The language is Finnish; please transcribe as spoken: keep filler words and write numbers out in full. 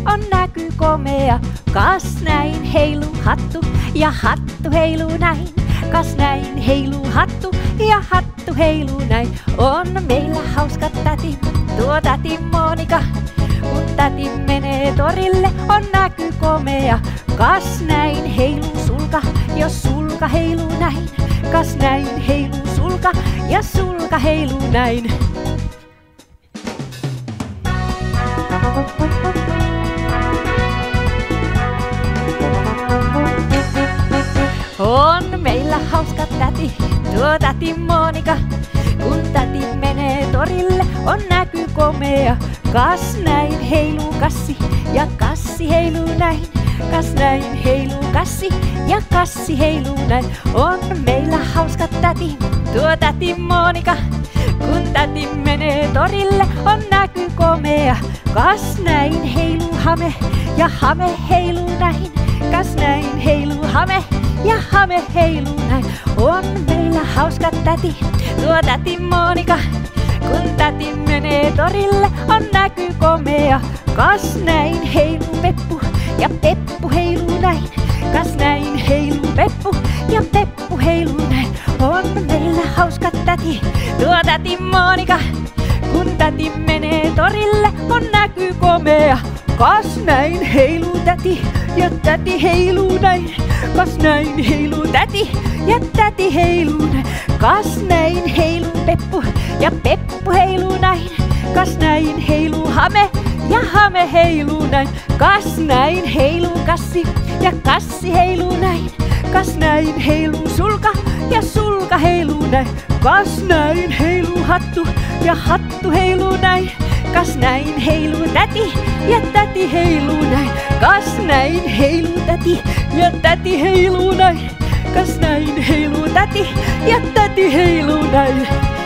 on näky komea. Kas näin heiluu hattu ja hattu heiluu näin. Kas näin heiluu hattu ja hattu heiluu näin. On meillä hauska täti, tuo täti Monika. Kun täti menee torille, on näky komea. Kas näin heiluu sulka, jos sulka heiluu näin. Kas näin heiluu sulka ja sulka heiluu näin. On meillä hauska täti, tuo täti Monika. Kun täti menee torille, on näky komea. Kas näin heiluu kassi ja kassi heiluu näin. Kas näin heiluu kassi ja kassi heiluu näin. On meillä hauska täti, tuo täti Monika. Kun täti menee torille, on näky komea. Kas näin heiluu hame ja hame heiluu näin. Kas näin heiluu hame ja hame heiluu näin. On meillä hauska täti, tuo täti Monika. Kun täti menee torille, on näky komea. Kas näin heiluu peppu ja peppu heiluu näin. Kas näin heiluu peppu ja peppu heiluu näin. On meillä hauska täti, tuo täti Monika. Kun täti menee torille, on näky komea. Kas näin heiluu täti ja täti heiluu näin. Kas näin heiluu täti ja täti heiluu näin. Kas näin heiluu peppu ja peppu heiluu näin. Kas näin heiluu hame ja hame heiluu näin. Kas näin heiluu kassi ja kassi heiluu näin. Kas näin heiluu sulka ja sulka heiluu näin. Kas näin heiluu hattu ja hattu heiluu näin. Kas näin heiluu täti ja täti heiluu näin. Kas näin heiluu täti ja täti heiluu näin. Kas näin heiluu täti ja täti heiluu näin.